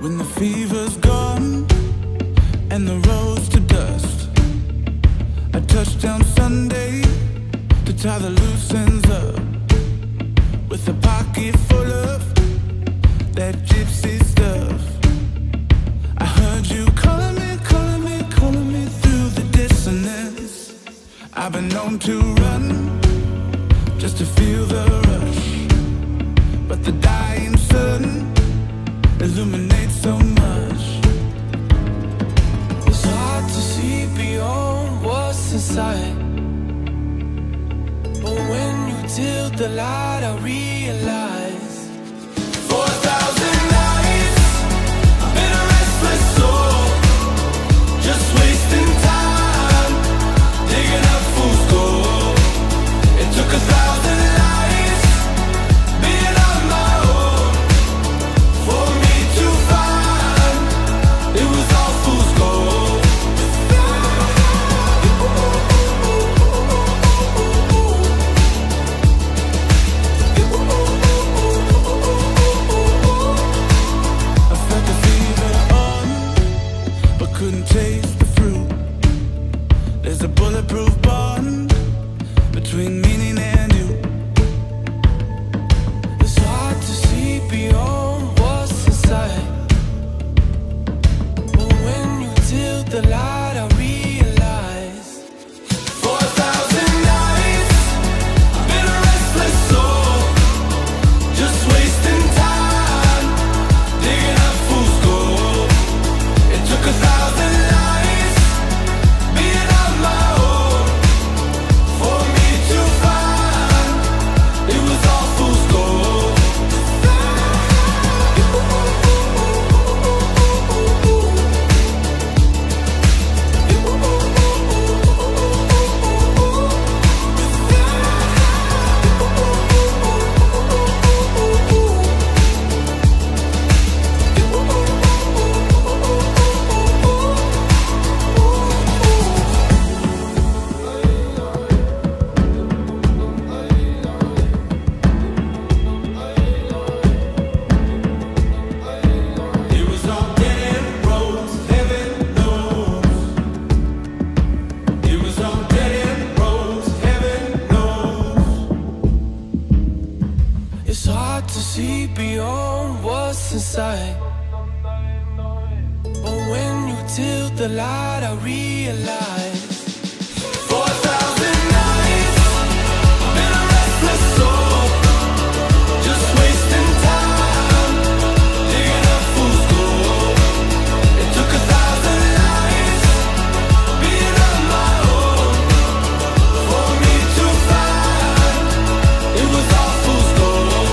When the fever's gone and the road's to dust, I touched down Sunday to tie the loose ends up, with a pocket full of that gypsy stuff. I heard you calling me, calling me, calling me through the dissonance. I've been known to run just to feel the rush, but the dying sun illuminates so much. It's hard to see beyond what's inside, but when you tilt the light I realize 4,000 nights I've been a restless soul, just wasting time, digging up fool's gold. It took 1,000 lives being on my own for me to find it was all fool's gold. I felt the fever on, but couldn't taste the fruit. There's a bulletproof bond between meaning and you. It's hard to see beyond what's inside, but when you tilt the light I realize 4,000 nights I've been a restless soul, just wasting time, digging up fool's gold. It took 1,000 lives being on my own for me to find it was all fool's gold. It was all dead end roads, heaven knows. It was all dead end roads, heaven knows. It's hard to see beyond what's inside, but when you tilt the light I realize 4,000 nights I've been a restless soul, just wasting time, digging up fool's gold. It took 1,000 lives being on my own for me to find it was all fool's gold.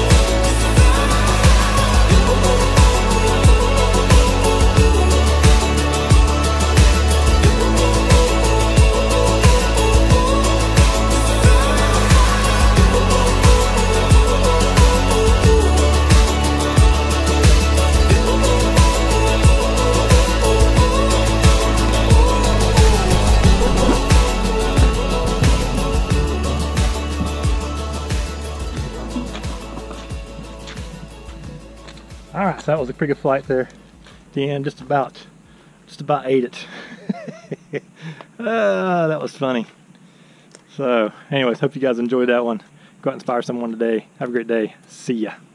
Alright, so that was a pretty good flight there. The end just about ate it. That was funny. So anyways, hope you guys enjoyed that one. Go out and inspire someone today. Have a great day. See ya.